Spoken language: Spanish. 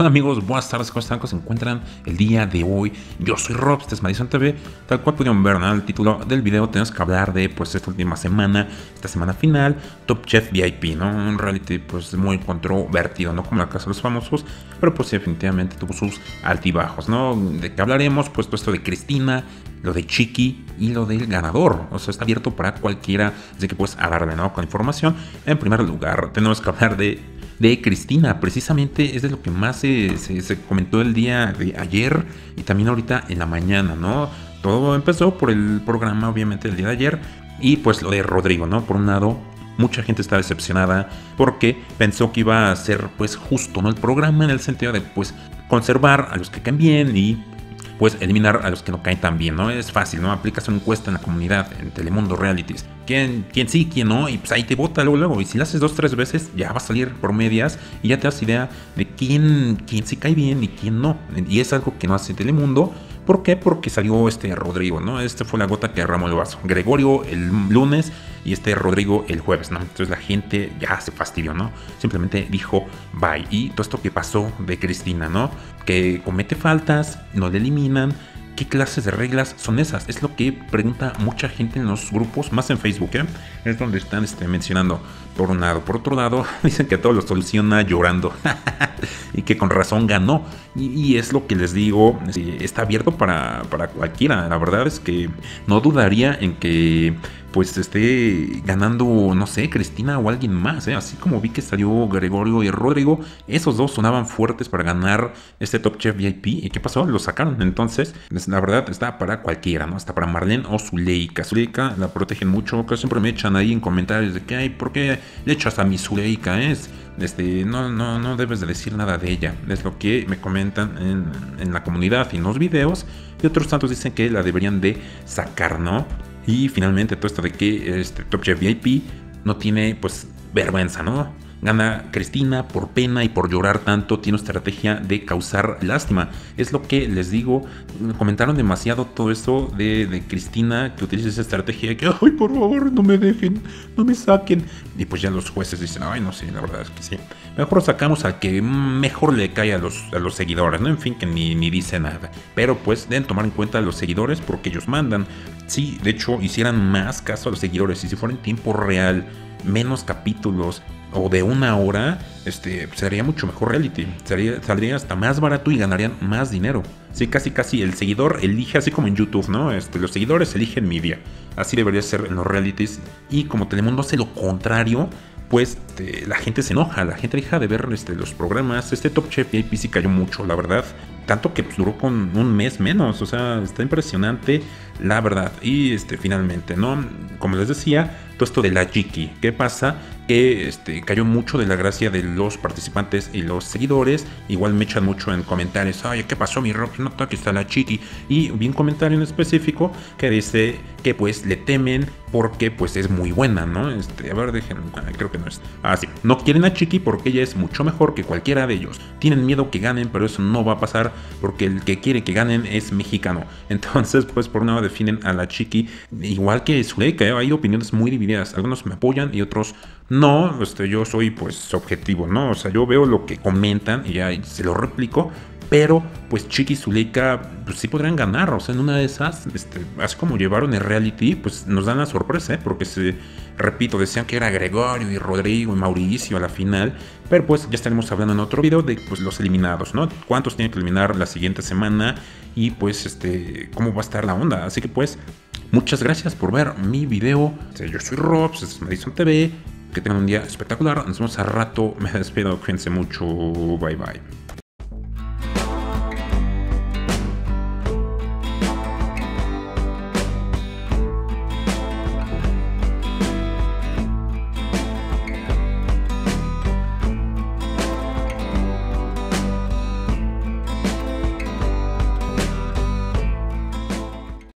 Hola amigos, buenas tardes, ¿cómo están? ¿Cómo se encuentran el día de hoy? Yo soy Rob, este es Madison TV. Tal cual pudieron ver, ¿no? El título del video, tenemos que hablar de pues esta última semana, esta semana final, Top Chef VIP, ¿no? Un reality pues muy controvertido, ¿no? Como la casa de los famosos, pero pues definitivamente tuvo sus altibajos, ¿no? De que hablaremos, pues todo esto de Cristina, lo de Chiqui y lo del ganador. O sea, está abierto para cualquiera, así que pues a darle, ¿no? Con información. En primer lugar, tenemos que hablar de Cristina, precisamente es de lo que más se comentó el día de ayer y también ahorita en la mañana, ¿no? Todo empezó por el programa, obviamente, el día de ayer y pues lo de Rodrigo, ¿no? Por un lado, mucha gente está decepcionada porque pensó que iba a ser pues justo, ¿no? El programa en el sentido de pues conservar a los que caen bien y pues eliminar a los que no caen tan bien, ¿no? Es fácil, ¿no? Aplicas una encuesta en la comunidad, en Telemundo Realities. ¿Quién sí, quién no? Y pues ahí te vota luego. Y si lo haces 2-3 veces, ya va a salir por medias y ya te das idea de quién sí cae bien y quién no. Y es algo que no hace Telemundo. ¿Por qué? Porque salió Rodrigo, ¿no? Fue la gota que derramó el vaso. Gregorio el lunes y Rodrigo el jueves, ¿no? Entonces la gente ya se fastidió, ¿no? Simplemente dijo bye. Y todo esto que pasó de Cristina, ¿no? Que comete faltas, no le eliminan. ¿Qué clases de reglas son esas? Es lo que pregunta mucha gente en los grupos, más en Facebook, ¿eh? Es donde están mencionando por un lado. Por otro lado, dicen que todo lo soluciona llorando y que con razón ganó. Y es lo que les digo, está abierto para cualquiera. La verdad es que no dudaría en que pues esté ganando, no sé, Cristina o alguien más, ¿eh? Así como vi que salió Gregorio y Rodrigo, esos dos sonaban fuertes para ganar Top Chef VIP. ¿Y qué pasó? Lo sacaron. Entonces, la verdad, está para cualquiera, ¿no? Está para Marlene o Zuleika. Zuleika la protegen mucho, que siempre me echan ahí en comentarios de que, ay, ¿por qué le echas a mi Zuleika? No debes de decir nada de ella. Es lo que me comentan en la comunidad y en los videos. Y otros tantos dicen que la deberían de sacar, ¿no? Y finalmente todo esto de que Top Chef VIP no tiene pues vergüenza, ¿no? Gana Cristina por pena y por llorar tanto, tiene una estrategia de causar lástima. Es lo que les digo, comentaron demasiado todo esto de Cristina, que utiliza esa estrategia de que, ay, por favor, no me dejen, no me saquen. Y pues ya los jueces dicen, ay, no sé, la verdad es que sí. Mejor sacamos al que mejor le cae a los seguidores, ¿no? En fin, que ni dice nada. Pero pues deben tomar en cuenta a los seguidores porque ellos mandan. Si de hecho hicieran más caso a los seguidores y si fuera en tiempo real, menos capítulos o de una hora, sería mucho mejor reality. Saldría hasta más barato y ganarían más dinero. Sí, casi el seguidor elige, así como en YouTube, ¿no? Los seguidores eligen media. Así debería ser en los realities. Y como Telemundo hace lo contrario, pues la gente se enoja, la gente deja de ver los programas. Top Chef VIP sí cayó mucho, la verdad. Tanto que pues, duró con un mes menos. O sea, está impresionante, la verdad. Y finalmente, ¿no? Como les decía, todo esto de la Chiqui. ¿Qué pasa? Que cayó mucho de la gracia de los participantes y los seguidores. Igual me echan mucho en comentarios, ay, ¿qué pasó, mi Rob? No toques a la Chiqui. Y vi un comentario en específico que dice que pues le temen porque pues es muy buena, ¿no? A ver, déjenme, creo que no es. Ah, sí, no quieren a Chiqui porque ella es mucho mejor que cualquiera de ellos. Tienen miedo que ganen, pero eso no va a pasar porque el que quiere que ganen es mexicano. Entonces, pues por un lado definen a la Chiqui, igual que Zuleika, ¿eh? Hay opiniones muy divididas. Algunos me apoyan y otros no. Yo soy pues objetivo, ¿no? O sea, yo veo lo que comentan y ya se lo replico. Pero pues Chiqui y Zuleika pues sí podrían ganar. O sea, en una de esas, así como llevaron el reality, pues nos dan la sorpresa, ¿eh? Porque repito, decían que era Gregorio y Rodrigo y Mauricio a la final. Pero pues ya estaremos hablando en otro video de pues los eliminados, ¿no? Cuántos tienen que eliminar la siguiente semana y pues cómo va a estar la onda. Así que pues muchas gracias por ver mi video. Yo soy Rob, esto es Madison TV. Que tengan un día espectacular. Nos vemos a rato. Me despido. Cuídense mucho. Bye bye.